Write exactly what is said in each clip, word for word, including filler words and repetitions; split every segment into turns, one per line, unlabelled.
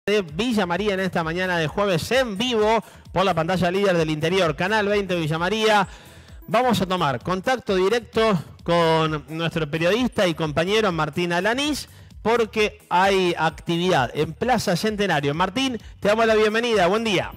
de Villa María en esta mañana de jueves en vivo por la pantalla líder del interior, Canal veinte Villa María. Vamos a tomar contacto directo con nuestro periodista y compañero Martín Alanís porque hay actividad en Plaza Centenario. Martín, te damos la bienvenida, buen día.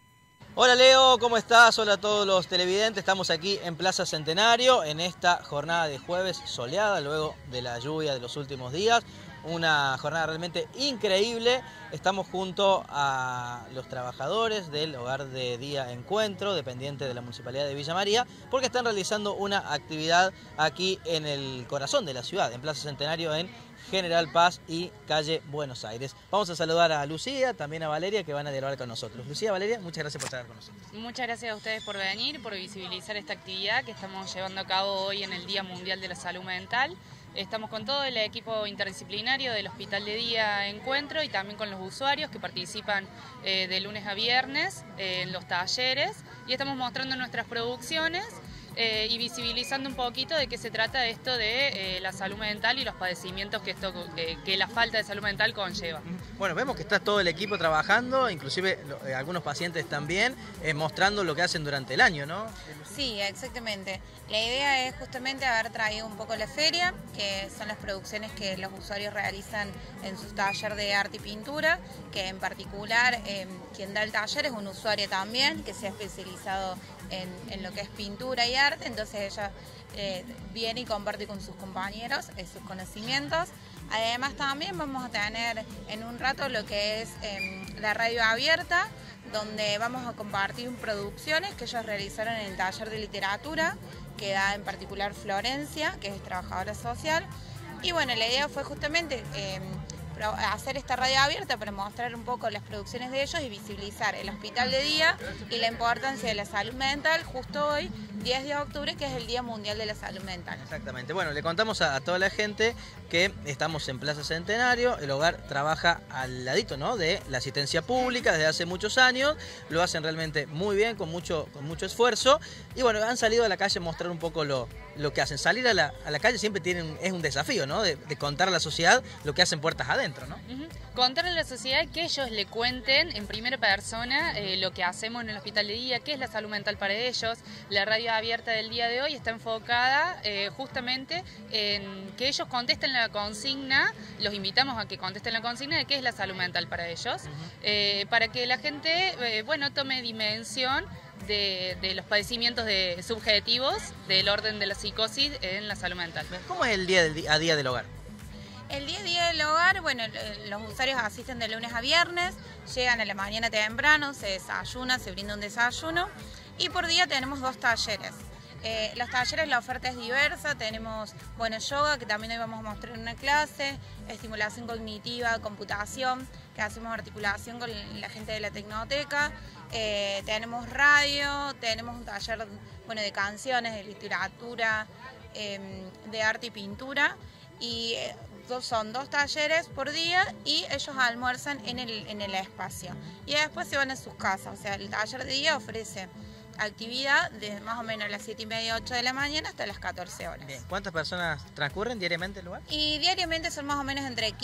Hola Leo, ¿cómo estás? Hola a todos los televidentes, estamos aquí en Plaza Centenario en esta jornada de jueves soleada luego de la lluvia de los últimos días. Una jornada realmente increíble. Estamos junto a los trabajadores del Hogar de Día Encuentro, dependiente de la Municipalidad de Villa María, porque están realizando una actividad aquí en el corazón de la ciudad, en Plaza Centenario, en General Paz y calle Buenos Aires. Vamos a saludar a Lucía, también a Valeria, que van a dialogar con nosotros. Lucía, Valeria, muchas gracias por estar con nosotros.
Muchas gracias a ustedes por venir, por visibilizar esta actividad que estamos llevando a cabo hoy en el Día Mundial de la Salud Mental. Estamos con todo el equipo interdisciplinario del Hospital de Día Encuentro y también con los usuarios que participan eh, de lunes a viernes eh, en los talleres, y estamos mostrando nuestras producciones eh, y visibilizando un poquito de qué se trata esto de eh, la salud mental y los padecimientos que, esto, eh, que la falta de salud mental conlleva.
Bueno, vemos que está todo el equipo trabajando, inclusive eh, algunos pacientes también, eh, mostrando lo que hacen durante el año, ¿no?
Sí, exactamente. La idea es justamente haber traído un poco la feria, que son las producciones que los usuarios realizan en sus talleres de arte y pintura, que en particular eh, quien da el taller es un usuario también, que se ha especializado en, en lo que es pintura y arte, entonces ella eh, viene y comparte con sus compañeros eh, sus conocimientos. Además también vamos a tener en un rato lo que es eh, la radio abierta, donde vamos a compartir producciones que ellos realizaron en el taller de literatura, que da en particular Florencia, que es trabajadora social. Y bueno, la idea fue justamente eh, hacer esta radio abierta para mostrar un poco las producciones de ellos y visibilizar el hospital de día y la importancia de la salud mental justo hoy, diez de octubre, que es el Día Mundial de la Salud Mental.
Exactamente. Bueno, le contamos a, a toda la gente que estamos en Plaza Centenario. El hogar trabaja al ladito, ¿no?, de la asistencia pública desde hace muchos años. Lo hacen realmente muy bien, con mucho, con mucho esfuerzo. Y bueno, han salido a la calle a mostrar un poco lo, lo que hacen. Salir a la, a la calle siempre tienen, es un desafío, ¿no?, de, de contar a la sociedad lo que hacen puertas adentro, ¿no?
Uh-huh. Contar a la sociedad, que ellos le cuenten en primera persona eh, lo que hacemos en el hospital de día, qué es la salud mental para ellos. La radio abierta del día de hoy está enfocada eh, justamente en que ellos contesten la consigna. Los invitamos a que contesten la consigna de qué es la salud mental para ellos, uh-huh. eh, para que la gente eh, bueno, tome dimensión de, de los padecimientos de, subjetivos del orden de la psicosis en la salud mental.
¿Cómo es el día a día del hogar?
El día a día del hogar, bueno, los usuarios asisten de lunes a viernes, llegan a la mañana temprano, se desayuna, se brinda un desayuno, y por día tenemos dos talleres. Eh, los talleres, la oferta es diversa, tenemos, bueno, yoga, que también hoy vamos a mostrar en una clase, estimulación cognitiva, computación, que hacemos articulación con la gente de la Tecnoteca, eh, tenemos radio, tenemos un taller, bueno, de canciones, de literatura, eh, de arte y pintura, y eh, son dos talleres por día y ellos almuerzan en el, en el espacio. Y después se van a sus casas, o sea, el taller de día ofrece actividad desde más o menos las siete y media, ocho de la mañana hasta las catorce horas.
Bien. ¿Cuántas personas transcurren diariamente el lugar? Y
diariamente son más o menos entre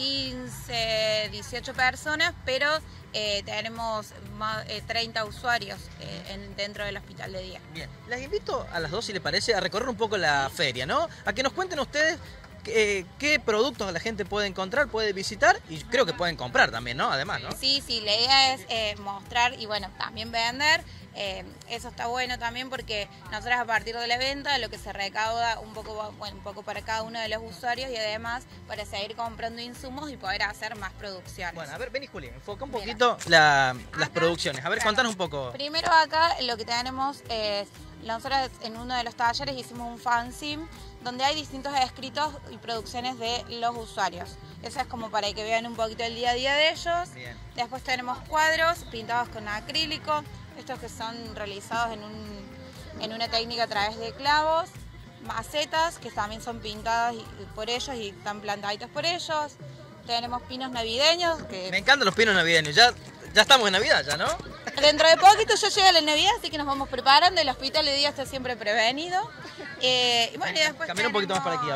quince, dieciocho personas, pero eh, tenemos más, eh, treinta usuarios eh, en, dentro del hospital de día.
Bien, les invito a las dos, si les parece, a recorrer un poco la feria, ¿no? A que nos cuenten ustedes Eh, qué productos la gente puede encontrar, puede visitar y creo que pueden comprar también, ¿no? Además, ¿no?
Sí, sí, la idea es eh, mostrar y bueno, también vender. Eh, eso está bueno también porque nosotros a partir de la venta lo que se recauda un poco, bueno, un poco para cada uno de los usuarios y además para seguir comprando insumos y poder hacer más producciones.
Bueno, a ver, vení Juli, enfoca un poquito la, las
acá,
producciones. A ver,
claro,
contanos un poco.
Primero acá lo que tenemos es, nosotros en uno de los talleres hicimos un fanzine donde hay distintos escritos y producciones de los usuarios. Eso es como para que vean un poquito el día a día de ellos. Bien. Después tenemos cuadros pintados con acrílico, estos que son realizados en, un, en una técnica a través de clavos, macetas que también son pintadas por ellos y están plantaditos por ellos. Tenemos pinos navideños. Que...
Me encantan los pinos navideños, ya, ya estamos en Navidad ya, ¿no?
Dentro de poquito ya llega la Navidad, así que nos vamos preparando. El hospital de día está siempre prevenido. Eh, y bueno, y después
Camina un poquito más para aquí, a ver.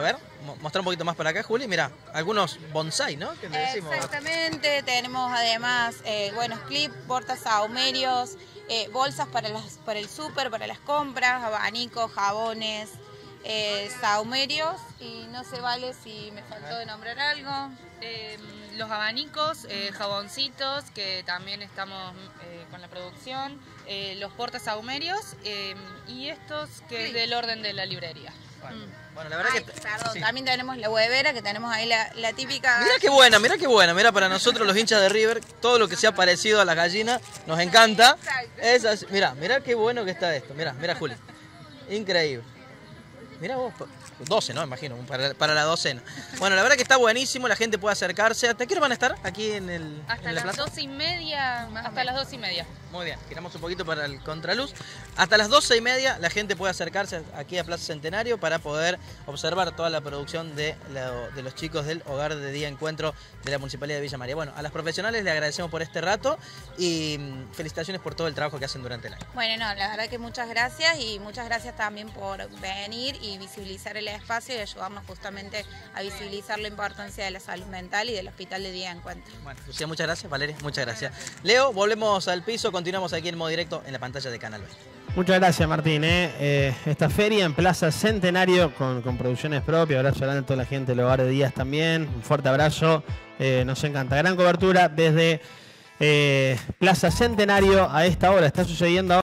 mostrar un poquito más para acá, Juli. Mira, algunos bonsai, ¿no? ¿Qué le decimos?
Exactamente, tenemos además eh, buenos clips, portas sahumerios, eh, bolsas para, las, para el súper, para las compras, abanicos, jabones, eh, sahumerios, y no se vale si me faltó de nombrar algo.
Eh, los abanicos, eh, jaboncitos, que también estamos eh, con la producción, eh, los portas sahumerios eh, y estos que es del orden de la librería.
Bueno,
Mm.
bueno, la verdad
Ay,
que...
perdón,
sí.
también tenemos la huevera, que tenemos ahí la, la típica...
Mirá qué buena, mirá qué buena. Mirá, para nosotros los hinchas de River, todo lo que sea parecido a las gallinas nos encanta. Es así. Mirá, mirá qué bueno que está esto. Mirá, mirá, Juli. Increíble. Mirá vos, doce, ¿no? Imagino, para, para la docena. Bueno, la verdad que está buenísimo, la gente puede acercarse. ¿Hasta qué hora van a estar aquí en el
Hasta
en la
las
plaza?
doce y media, hasta las doce y media.
Muy bien, giramos un poquito para el contraluz. Hasta las doce y media la gente puede acercarse aquí a Plaza Centenario para poder observar toda la producción de, la, de los chicos del Hogar de Día Encuentro de la Municipalidad de Villa María. Bueno, a las profesionales le agradecemos por este rato y mm, felicitaciones por todo el trabajo que hacen durante el año.
Bueno, no, la verdad que muchas gracias y muchas gracias también por venir y visibilizar el espacio y ayudarnos justamente a visibilizar la importancia de la salud mental y del Hospital de Día de Encuentro.
Bueno, Lucía, muchas gracias. Valeria, muchas gracias. Leo, volvemos al piso, continuamos aquí en modo directo en la pantalla de Canal veinte.
Muchas gracias, Martín. ¿eh? Eh, esta feria en Plaza Centenario con, con producciones propias. Abrazo grande a toda la gente del Hogar de Días también. Un fuerte abrazo. Eh, nos encanta. Gran cobertura desde eh, Plaza Centenario a esta hora. Está sucediendo ahora.